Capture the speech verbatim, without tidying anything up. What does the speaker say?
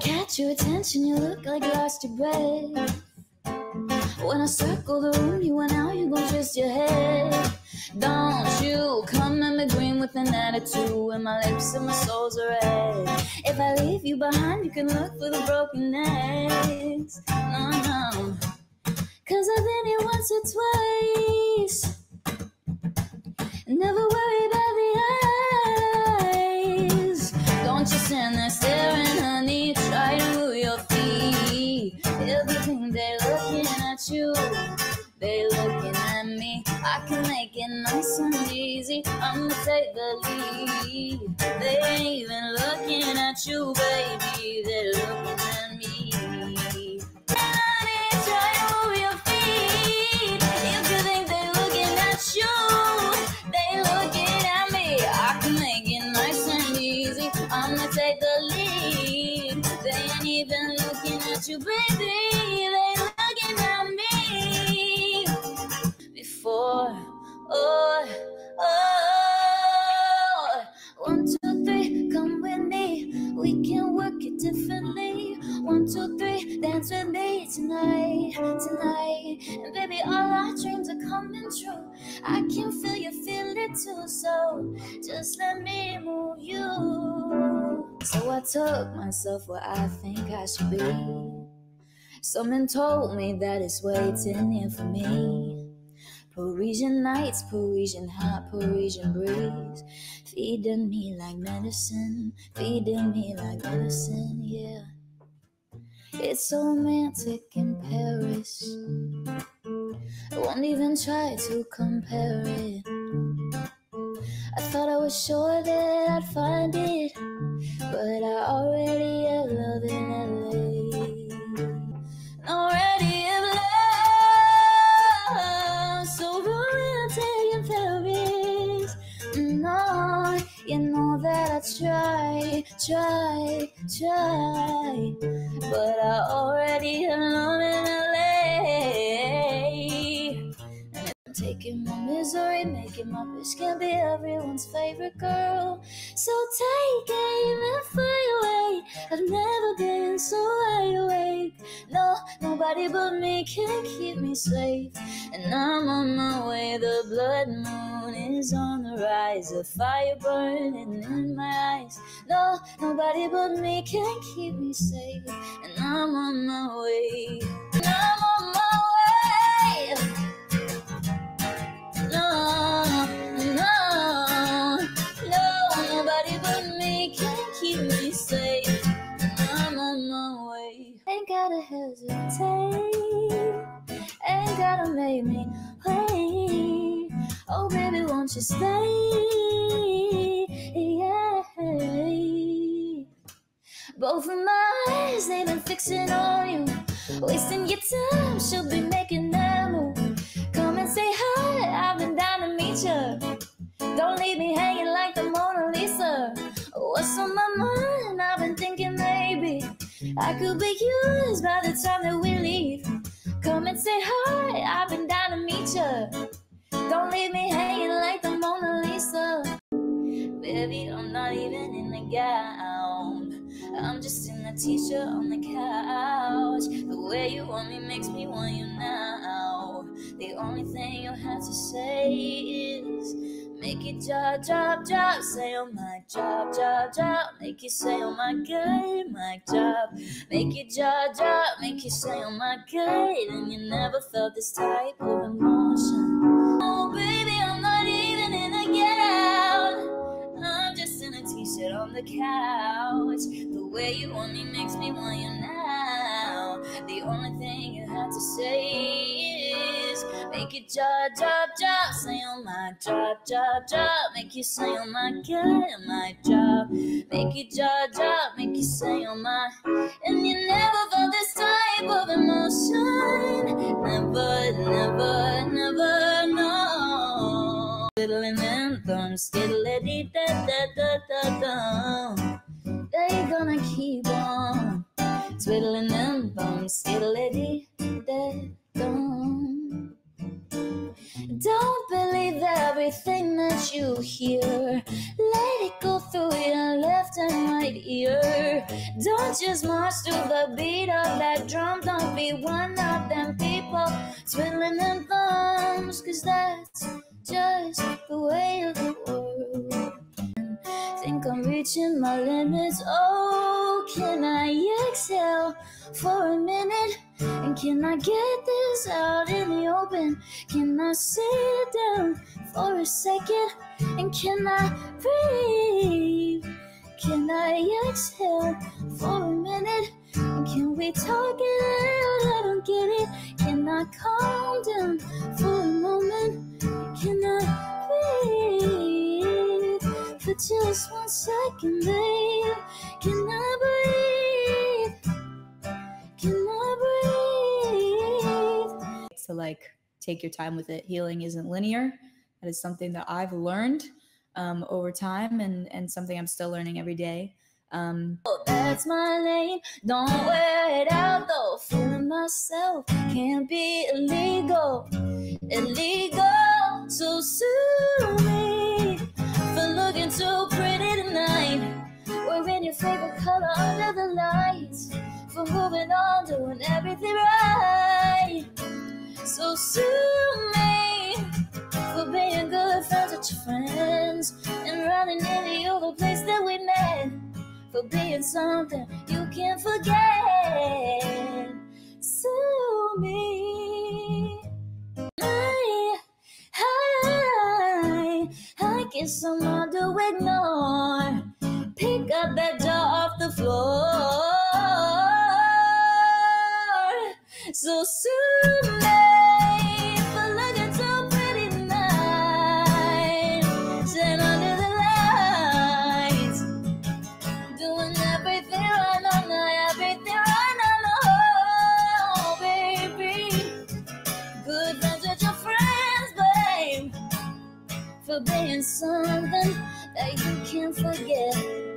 catch your attention, you look like you lost your breath. When I circle the room, you went out, you gon' twist your head. Don't you come at me green with an attitude, when my lips and my soul's are red. If I leave you behind, you can look for the broken eggs. No, no, cause I've been here once or twice. Never worry about the eyes. Don't you stand there staring, honey, try to move your feet. If you think they're looking at you, they looking at me. I can make it nice and easy, I'ma take the lead. They ain't even looking at you, baby, they're looking at me. Honey, try to move your feet. If you think they're looking at you, they looking at me. I can make it nice and easy, I'ma take the lead. They ain't even looking at you, baby, they looking at me. Before, oh, oh, one, two, three, come with me, we can work it differently. One, two, three, dance with me tonight, tonight. And baby, all our dreams are coming true. I can feel you feel it too, so just let me move you. So I took myself where I think I should be. Someone told me that it's waiting here for me. Parisian nights, Parisian hot, Parisian breeze, feeding me like medicine, feeding me like medicine, yeah. It's so romantic in Paris, I won't even try to compare it. I thought I was sure that I'd find it, but I already have love in L A. Already have love, so romantic in Paris. No, you know that I try, try, try, but I already have love in L A. Taking my misery, making my bitch can be everyone's favorite girl. So take aim and fly away. I've never been so wide awake. No, nobody but me can keep me safe. And I'm on my way, the blood moon is on the rise. A fire burning in my eyes. No, nobody but me can keep me safe. And I'm on my way, and I'm on my way. No, no, no, nobody but me can keep me safe. I'm on my way. Ain't gotta hesitate, ain't gotta make me wait. Oh baby, won't you stay? Yeah. Both of my eyes, they've been fixing on you. Wasting your time, she'll be making that move. Come and say hi, I've been down to meet you. Don't leave me hanging like the Mona Lisa. What's on my mind? I've been thinking maybe I could be yours by the time that we leave. Come and say hi, I've been down to meet you. Don't leave me hanging like the Mona Lisa. Baby, I'm not even in a gown, I'm just in a t-shirt on the couch. The way you want me makes me want you now. The only thing you have to say is make it drop, drop, drop. Say oh my drop, drop, drop. Make it say oh my god, my drop. Make it drop, drop. Make it say oh my god. And you never felt this type of emotion. Oh baby, I'm not even in a gown, I'm just in a t-shirt on the couch. The way you want me makes me want you now. The only thing you have to say is make it drop, drop, drop. Say oh my drop, drop, drop. Make you say oh my god, my drop. Make it drop, drop. Make you say oh my. And you never felt this type of emotion. Never, never, never, no. Fiddling them thumbs, skiddly da da da da da. They gonna keep on twiddling them thumbs, skiddly da da. Don't believe everything everything that you hear. Let it go through your left and right ear. Don't just march to the beat of that drum. Don't be one of them people twiddling their thumbs, 'cause that's just the way of the world. Think I'm reaching my limits. Oh, can I exhale for a minute? And can I get this out in the open? Can I sit down for a second? And can I breathe? Can I exhale for a minute? And can we talk it out? I don't get it. Can I calm down for a moment? Can I breathe for just one second, babe? Can I breathe? Can I breathe? So like, take your time with it. Healing isn't linear. That is something that I've learned um, over time, and, and something I'm still learning every day. Um, oh, that's my lane. Don't wear it out though. Feeling myself can't be illegal. Illegal. So sue me for looking too pretty tonight. Wearing your favorite color under the lights. For moving on, doing everything right. So sue me for being good friends with your friends and running into you the place that we met. For being something you can't forget. Sue me. I, I, I guess I'm hard to ignore. Pick up that jar off the floor. So sue me for looking so pretty tonight. Stand under the lights, doing everything right now, everything right now, oh, baby. Good friends with your friends, babe. For being something that you can't forget.